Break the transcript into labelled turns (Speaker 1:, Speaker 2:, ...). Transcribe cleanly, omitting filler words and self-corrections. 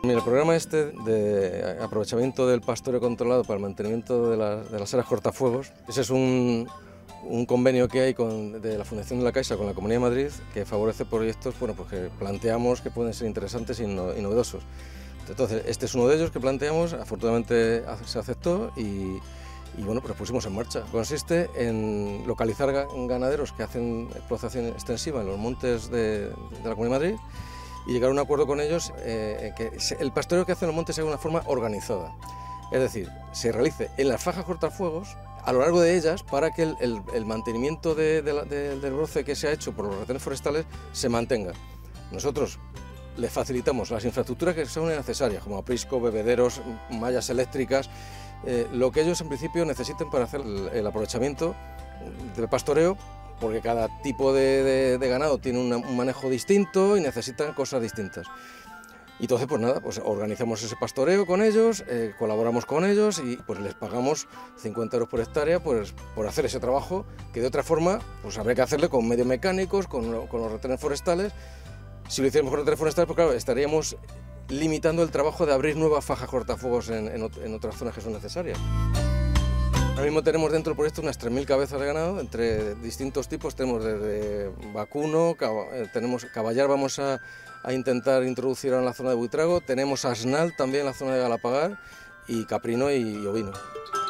Speaker 1: Mira, el programa este de aprovechamiento del pastoreo controlado para el mantenimiento de las áreas cortafuegos, ese es un convenio que hay de la Fundación de la Caixa con la Comunidad de Madrid que favorece proyectos pues que planteamos que pueden ser interesantes y novedosos. Entonces, este es uno de ellos que planteamos, afortunadamente se aceptó y bueno, pues lo pusimos en marcha. Consiste en localizar ganaderos que hacen explotación extensiva en los montes de la Comunidad de Madrid y llegar a un acuerdo con ellos que el pastoreo que hacen en los montes sea de una forma organizada. Es decir, se realice en las fajas cortafuegos a lo largo de ellas para que el mantenimiento del broce que se ha hecho por los retenes forestales se mantenga. Nosotros les facilitamos las infraestructuras que son necesarias, como aprisco, bebederos, mallas eléctricas, lo que ellos en principio necesiten para hacer el aprovechamiento del pastoreo, porque cada tipo de ganado tiene un manejo distinto y necesitan cosas distintas. Y entonces, pues nada, pues organizamos ese pastoreo con ellos, colaboramos con ellos y pues les pagamos 50 euros por hectárea pues, por hacer ese trabajo que de otra forma pues habría que hacerle con medios mecánicos, con los retenes forestales. Si lo hiciéramos con retenes forestales, pues claro, estaríamos limitando el trabajo de abrir nuevas fajas cortafuegos en otras zonas que son necesarias. Ahora mismo tenemos dentro del proyecto unas 3.000 cabezas de ganado, entre distintos tipos, tenemos desde vacuno, tenemos caballar, vamos a intentar introducir en la zona de Buitrago, tenemos asnal también en la zona de Galapagar y caprino y ovino.